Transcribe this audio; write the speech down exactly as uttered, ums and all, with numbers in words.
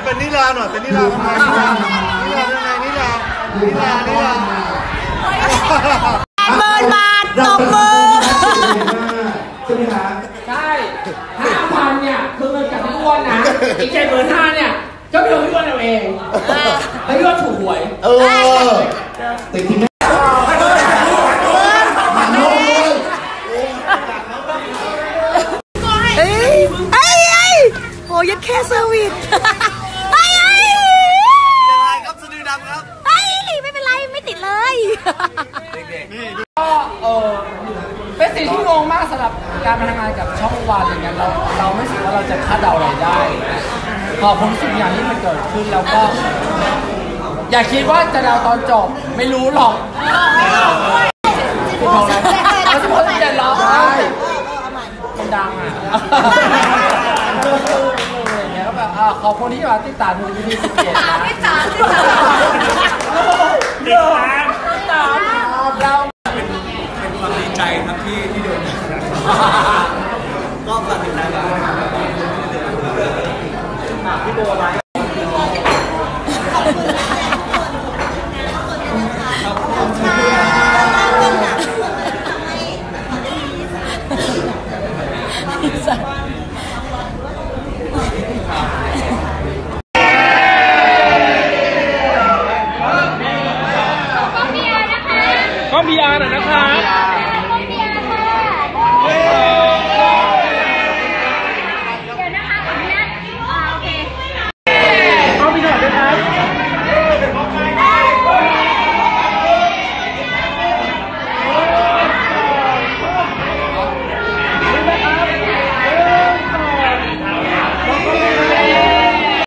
เป็นนิลาหน่อยเป็นนิลาทำไมนิลาทำไมนิลานิลานิลาหมื่นบาทตบมือใช่ไหมคะใช่ห้าพันเนี่ยคือเงินกับพี่อ้วนนะอีกเจ็ดหมื่นห้าเนี่ยก็เป็นของพี่อ้วนเอาเองแล้วพี่อ้วนถูกหวยเออแต่ทีนี้เอ้ยเอ้ยเอ้ยโหยัดแค่เซอร์วิสเอ้ยเอ้ยยังไงครับสะดือดำครับเอ้ยไม่เป็นไรไม่ติดเลยก็เออเป็นสิ่งที่งงมากสำหรับการมาทำงานกับช่องวันอย่างเงี้ยเราเราไม่คิดว่าเราจะคาดเดาอะไรได้พอผมสิ่งอย่างนี้มันเกิดขึ้นแล้วก็อย่าคิดว่าจะเดาตอนจบไม่รู้หรอกคุณทองอะไรแล้วทุกคนจะร้องไห้มันดังอ่ะอย่างเงี้ยก็แบบขอบคุณที่มาติดตามดูวิดีโอสิบเจ็ดนะติดตามติดตามติดตามติดตามเราเป็นเป็นความดีใจครับที่ที่เดินก็ฝากติดตามกันพี่โบไลฟ์ก็มีอาร์หน่อยนะคะ